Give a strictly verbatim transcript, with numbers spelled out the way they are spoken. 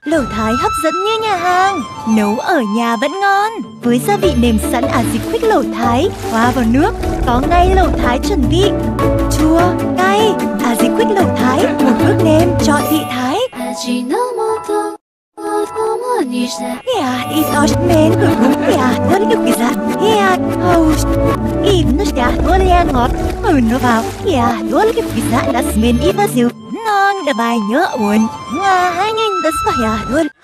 Lẩu Thái hấp dẫn như nhà hàng, nấu ở nhà vẫn ngon. Với gia vị nêm sẵn Aziquick lẩu Thái, hòa vào nước, có ngay lẩu Thái chuẩn vị. Chua, cay, Aziquick lẩu Thái, một bước nêm chọn vị Thái. Ja, ít os men cực ja, nó được cái gì? Ja, host. Ít nó sẽ nó lên ngọt, ừ nó vào. Ja, nó cái cái gì? Das men ít vào dịu. Ngon, đã bài nhớ uốn. Nga, hai nghìn das vào ja,